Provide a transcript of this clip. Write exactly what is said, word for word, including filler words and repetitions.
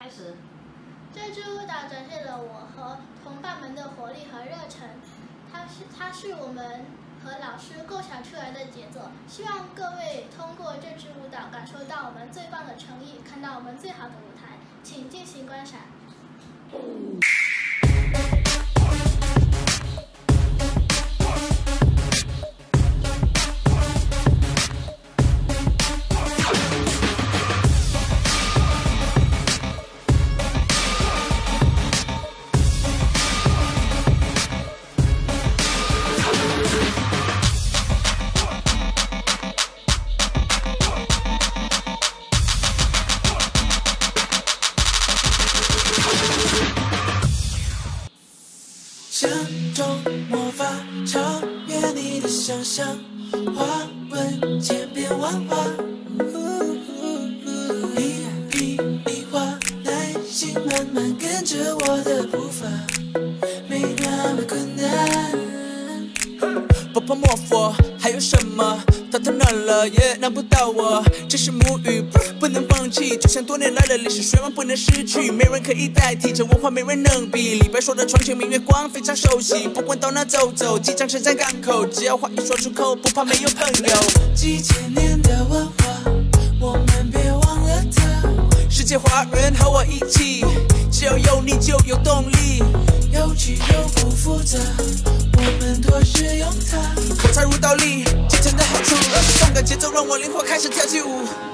始。 这支舞蹈展现了我和同伴们的活力和热忱，它是它是我们和老师构想出来的杰作。希望各位通过这支舞蹈感受到我们最棒的诚意，看到我们最好的舞台，请尽情观赏。 像种魔法，超越你的想象，花纹千变万化，一笔一画，耐心慢慢跟着我的步伐，没那么困难。 不破莫佛，还有什么？到他那了也难不到我。这是母语，不能放弃。就像多年来的历史，水王不能失去，没人可以代替，这文化没人能比。李白说的床前明月光非常熟悉，不管到哪走走，即将车站港口，只要话一说出口，不怕没有朋友。 几千年的文化，我们别忘了它。 世界华人和我一起，只要有你就有动力。 有趣又不复杂，我们多使用它。 口才如道理，继承的好处，动感节奏让我灵活开始跳起舞。